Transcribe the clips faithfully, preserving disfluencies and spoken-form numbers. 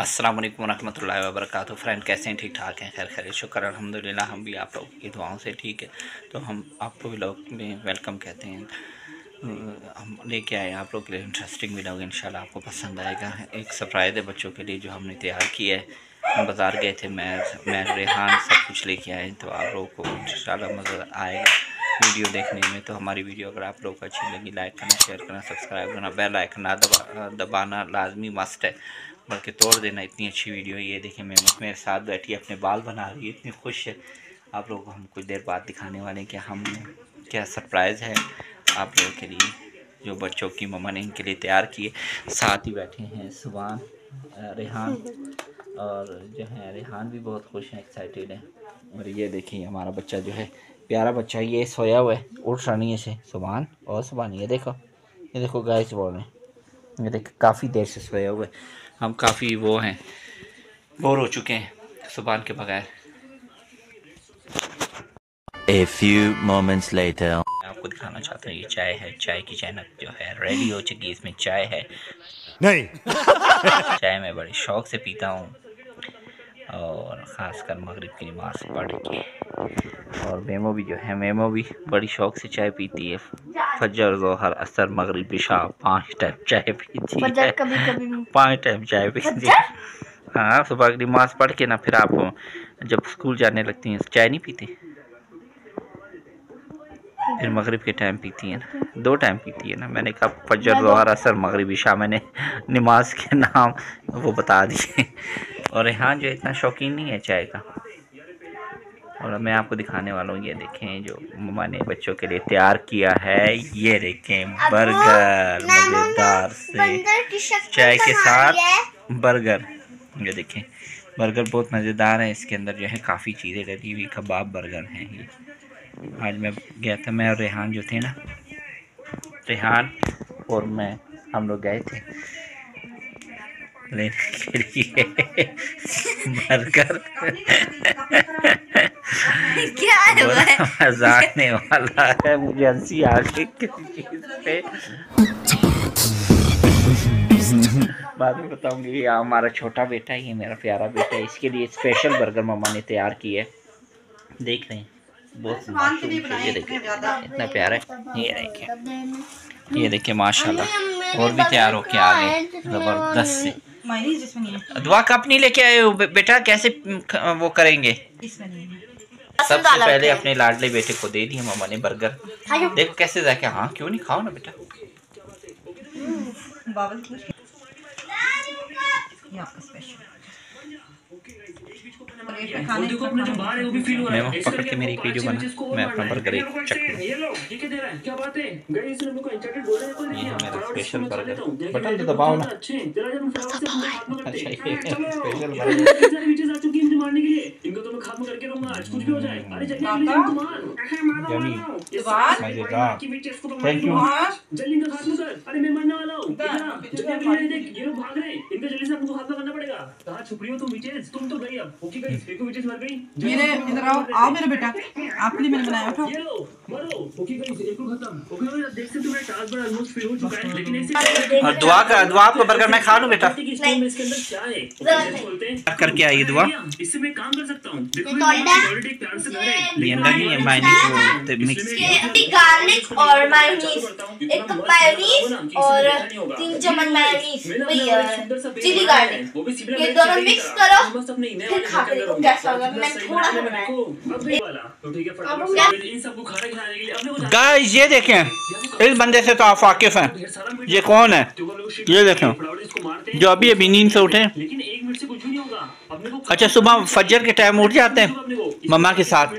अस्सलाम वालेकुम रहमतुल्लाहि व बरकातहू। फ्रेंड कैसे हैं? ठीक ठाक हैं, खैर खैर शुक्र अल्हम्दुलिल्लाह। हम भी आप लोग की दुआओं से ठीक है। तो हम आप लोग में वेलकम कहते हैं। हम लेके आए आप लोग के लिए इंटरेस्टिंग वीडियो, इंशाल्लाह आपको पसंद आएगा। एक सरप्राइज़ है बच्चों के लिए जो हमने तैयार किया है। हम बाज़ार गए थे, मैं मैं रेहान सब कुछ लेके आए, तो आप लोगों को इंशाल्लाह मज़ा आएगा वीडियो देखने में। तो हमारी वीडियो अगर आप लोग को अच्छी लगी, लाइक करना, शेयर करना, सब्सक्राइब करना, बेल आइकन ना दबा दबाना लाजमी मस्ट है, बल्कि तोड़ देना। इतनी अच्छी वीडियो है ये। देखिए मैं मेरे साथ बैठी अपने बाल बना रही है, इतनी खुश है। आप लोगों को हम कुछ देर बाद दिखाने वाले हैं कि हम क्या सरप्राइज़ है आप लोगों के लिए, जो बच्चों की मम्मा ने इनके लिए तैयार किए। साथ ही बैठे हैं सुभान, रेहान, और जो है रेहान भी बहुत खुश हैं, एक्साइटेड है। और ये देखिए हमारा बच्चा जो है, प्यारा बच्चा, ये सोया हुआ है, उठ रहा नहीं है से। सुभान और सुभान, ये देखो ये देखो गाइस बोल रहे हैं, ये देखो काफ़ी देर से सोया हुआ है। हम काफ़ी वो हैं, बोर हो चुके हैं सुभान के बगैर। A few moments later. मैं आपको दिखाना चाहता हूँ, ये चाय है, चाय की चैनक जो है रेडी हो चुकी है। इसमें चाय है नहीं चाय मैं बड़े शौक़ से पीता हूँ, और ख़ासकर मगरिब की नमाज़ पढ़ के। और मेमो भी जो है, मेमो भी बड़ी शौक़ से चाय पीती है। फजर, ज़ोहर, असर, मगरिब, इशा पाँच टाइम चाय पीती है। कभी कभी पाँच टाइम चाय पीती है। हाँ, सुबह की नमाज़ पढ़ के ना फिर आप जब स्कूल जाने लगती हैं चाय नहीं पीती, फिर मगरिब के टाइम पीती है ना, दो टाइम पीती है ना। मैंने कहा फजर, ज़ोहर, असर, मगरिब, इशा, मैंने नमाज के नाम वो बता दिए। और रेहान जो इतना शौकीन नहीं है चाय का। और मैं आपको दिखाने वाला हूँ, ये देखें जो मम्मा ने बच्चों के लिए तैयार किया है। ये देखें बर्गर, मज़ेदार से चाय के साथ बर्गर। ये देखें बर्गर बहुत मज़ेदार है। इसके अंदर जो है काफ़ी चीज़ें डली हुई, कबाब बर्गर हैं ये। आज मैं गया था, मैं और रेहान जो थे ना, रेहान और मैं, हम लोग गए थे लेने के लिए बर्गर। क्या है बड़ा मजा आने वाला है, मुझे हंसी आ गई किसी चीज़ पे। बाद में बताऊंगी। ये हमारा छोटा बेटा है, ये मेरा प्यारा बेटा है, इसके लिए स्पेशल बर्गर मम्मा ने तैयार किया है। देख रहे हैं बहुत मासूम, ये देखिए इतना प्यारा है। ये देखें ये देखिए माशाल्लाह, और भी तैयार होके आ गए ज़बरदस्त से। दुआ कप नहीं लेके आए हो बेटा, कैसे वो करेंगे? सबसे पहले अपने लाडले बेटे को दे दिया मम्मा ने बर्गर। देखो कैसे जाके, हाँ क्यों नहीं, खाओ ना बेटा। मैं पकड़ के मेरी वीडियो बना, मैं अपना बर्गर एक चक लूं। ये है मेरा स्पेशल बर्गर, बटन तो दबाओ ना। अच्छा ये स्पेशल मज़ेदार, थैंक यू। मेरे इधर आओ, आओ मेरा बेटा, आपके लिए मैंने बनाया, उठो। और दुआ का दुआ आपको बर्गर मैं खा लूं बेटा? करके आई दुआ। ये अंडा नहीं है, मायनीज मिक्स गार्लिक और मायोनीज, एक कप मायोनीज और तीन चम्मच मायोनीज, चिली गार्लिक, ये दोनों मिक्स करो, फिर खा के देखो कैसा होगा। मैंने थोड़ा सा बनाया। गाइस ये देखें, इस बंदे से तो आप वाकिफ हैं। ये कौन है? ये देखें जो अभी अभी नींद से उठे। अच्छा, सुबह फजर के टाइम उठ जाते हैं मम्मा के साथ,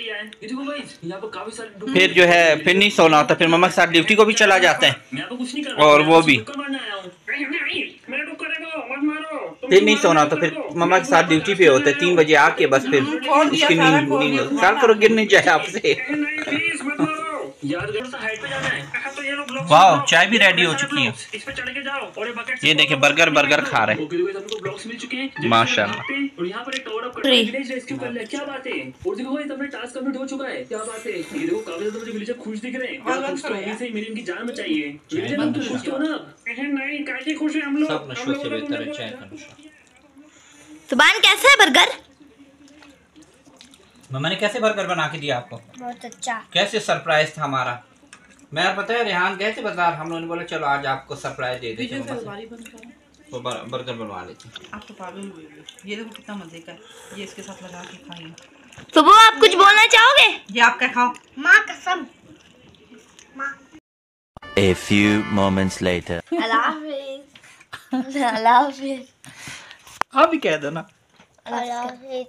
फिर जो है फिर नहीं सोना होता, फिर मम्मा के साथ ड्यूटी को भी चला जाते हैं, और वो भी फिर नहीं सोना तो फिर मम्मा के साथ ड्यूटी पे होते। तीन बजे आके बस फिर इसकी नींद नींद ख्याल करो गिर नहीं जाए आपसे। वाह, चाय भी रेडी हो चुकी है। ये देखिए बर्गर बर्गर खा रहे हैं माशाल्लाह। सब नशे से बेहतर है चाय का नशा। सुभान कैसा है बर्गर? मम्मा ने कैसे बर्गर बना के दिया आपको? बहुत अच्छा। कैसे सरप्राइज था हमारा। मैं पता है रेहान गए थे बाजार, हम लोगों ने बोला चलो आज आपको सरप्राइज दे देते हैं, तो बर्गर बनवा लेते। आप तो पागल हुए हो। ये देखो कितना मजे का है, ये इसके साथ लगा के खाइए। सुबह आप कुछ बोलना चाहोगे? ये आप क्या खाओ। माँ कसम। A few moments later. अल्लाह हाफिज। अल्लाह हाफिज। आप भी कह दो ना। अल्लाह हाफिज।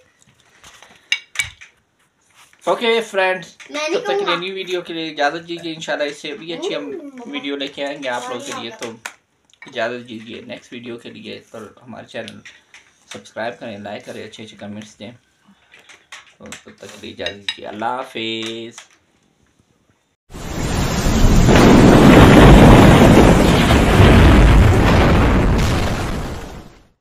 ओके फ्रेंड्स, मैं तब तक के लिए न्यू वीडियो के लिए इजाज़त दीजिए। इंशाल्लाह इससे भी अच्छी हम वीडियो लेके आएंगे आप लोगों के लिए, तो इजाज़त दीजिए। नेक्स्ट वीडियो के लिए तो हमारे चैनल सब्सक्राइब करें, लाइक करें, अच्छे अच्छे कमेंट्स दें। तो तब तक के लिए इजाज़त दीजिए। अल्लाह हाफिज़।